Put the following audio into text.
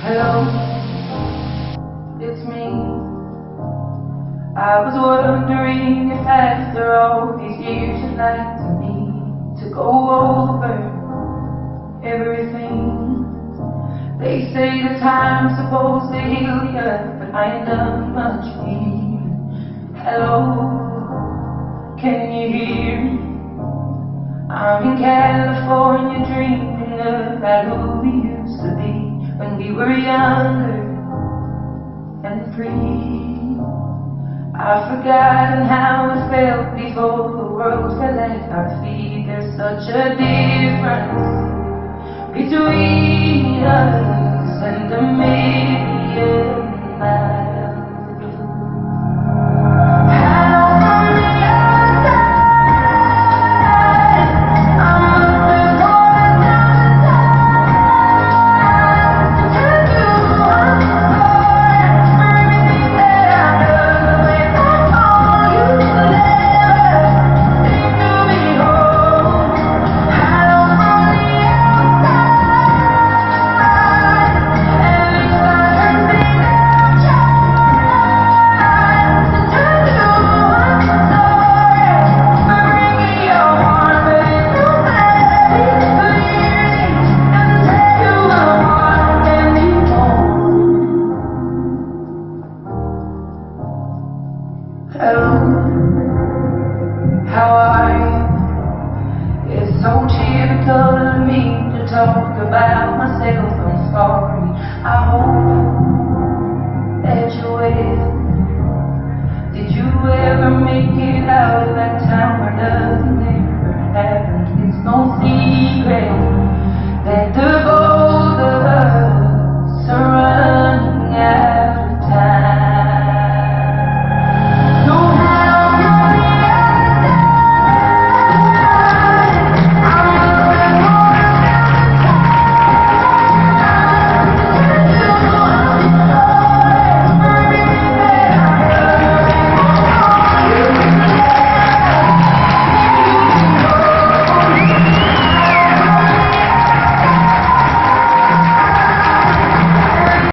Hello, it's me. I was wondering if after all these years you'd like to me to go over everything. They say the time's supposed to heal you, but I ain't done much healing. Hello, can you hear me? I'm in California dreaming about who we used to be when we were younger and free. I've forgotten how it felt before the world fell at our feet. There's such a difference between us.